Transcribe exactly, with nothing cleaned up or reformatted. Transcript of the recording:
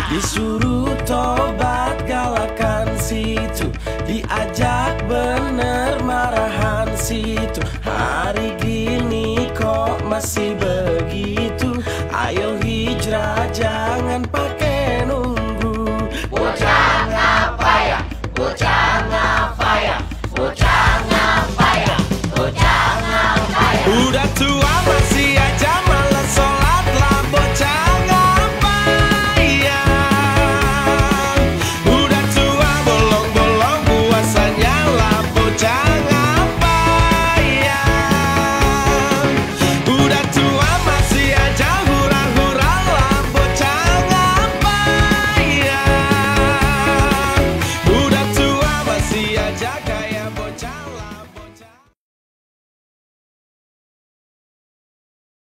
Disuruh tobat galakan situ, diajak bener marahan situ. Hari gini kok masih begitu? Ayo hijrah jangan pakai nunggu. Bocah ngapa ya? Bocah ngapa ya? Bocah ngapa ya? Bocah ngapa ya? Udah tua